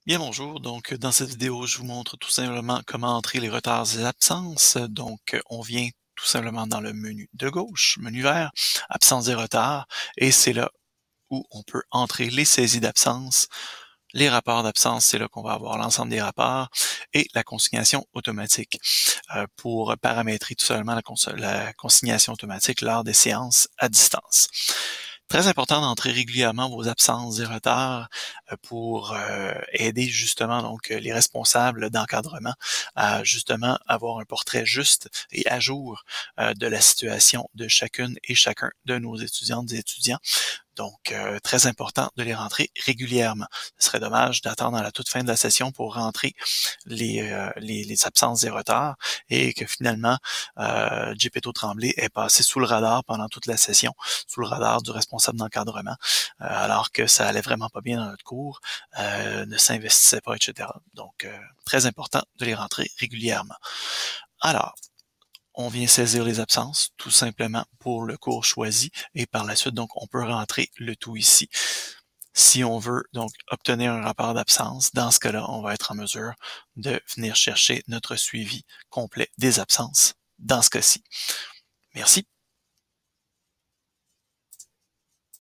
Bien bonjour, donc dans cette vidéo, je vous montre tout simplement comment entrer les retards et absences. Donc on vient tout simplement dans le menu de gauche, menu vert, absence et retards, et c'est là où on peut entrer les saisies d'absence, les rapports d'absence, c'est là qu'on va avoir l'ensemble des rapports, et la consignation automatique pour paramétrer tout simplement la consignation automatique lors des séances à distance. Très important d'entrer régulièrement vos absences et retards pour aider justement donc les responsables d'encadrement à justement avoir un portrait juste et à jour de la situation de chacune et chacun de nos étudiantes et étudiants. Donc, très important de les rentrer régulièrement. Ce serait dommage d'attendre à la toute fin de la session pour rentrer les absences et retards et que finalement, Gepetto Tremblay est passé sous le radar pendant toute la session, sous le radar du responsable d'encadrement, alors que ça allait vraiment pas bien dans notre cours, ne s'investissait pas, etc. Donc, très important de les rentrer régulièrement. Alors, on vient saisir les absences, tout simplement pour le cours choisi, et par la suite, donc, on peut rentrer le tout ici. Si on veut donc obtenir un rapport d'absence, dans ce cas-là, on va être en mesure de venir chercher notre suivi complet des absences dans ce cas-ci. Merci.